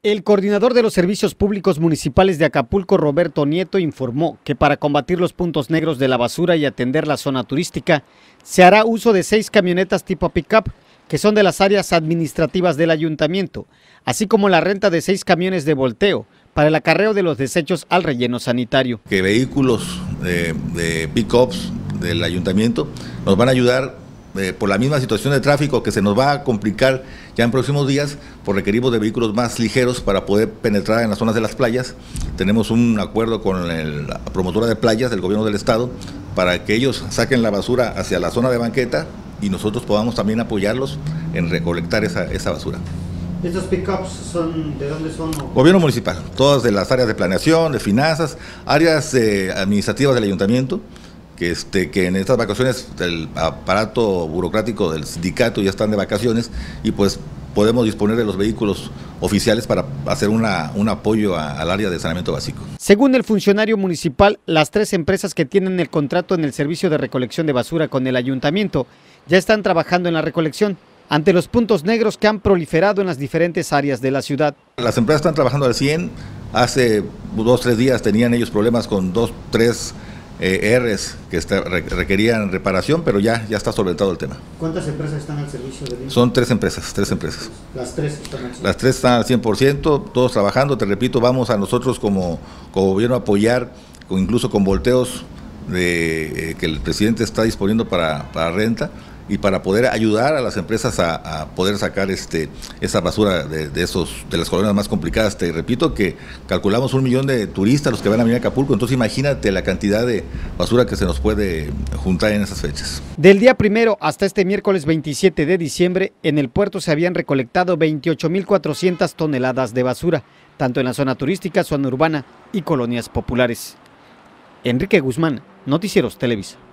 El coordinador de los servicios públicos municipales de Acapulco, Roberto Nieto, informó que para combatir los puntos negros de la basura y atender la zona turística, se hará uso de 6 camionetas tipo pick-up, que son de las áreas administrativas del ayuntamiento, así como la renta de 6 camiones de volteo para el acarreo de los desechos al relleno sanitario. Que vehículos de pick-ups del ayuntamiento nos van a ayudar por la misma situación de tráfico que se nos va a complicar ya en próximos días, por requerimos de vehículos más ligeros para poder penetrar en las zonas de las playas. Tenemos un acuerdo con la promotora de playas del gobierno del estado para que ellos saquen la basura hacia la zona de banqueta y nosotros podamos también apoyarlos en recolectar esa basura. ¿Estos pick-ups son de dónde son? Gobierno municipal, todas de las áreas de planeación, de finanzas, áreas administrativas del ayuntamiento. Que en estas vacaciones el aparato burocrático del sindicato ya están de vacaciones y pues podemos disponer de los vehículos oficiales para hacer un apoyo al área de saneamiento básico. Según el funcionario municipal, las 3 empresas que tienen el contrato en el servicio de recolección de basura con el ayuntamiento ya están trabajando en la recolección ante los puntos negros que han proliferado en las diferentes áreas de la ciudad. Las empresas están trabajando al 100, hace 2 o 3 días tenían ellos problemas con 2 o 3 Rs que requerían reparación, pero ya está solventado el tema. ¿Cuántas empresas están al servicio de limpia? Son 3 empresas. Las 3 están al 100%. Las 3 están al 100%, todos trabajando. Te repito, vamos a nosotros como gobierno a apoyar, incluso con volteos que el presidente está disponiendo para renta y para poder ayudar a las empresas a poder sacar esa basura de las colonias más complicadas. Te repito que calculamos 1 millón de turistas los que van a venir a Acapulco, entonces imagínate la cantidad de basura que se nos puede juntar en esas fechas. Del día 1 hasta este miércoles 27 de diciembre, en el puerto se habían recolectado 28.400 toneladas de basura, tanto en la zona turística, zona urbana y colonias populares. Enrique Guzmán, Noticieros Televisa.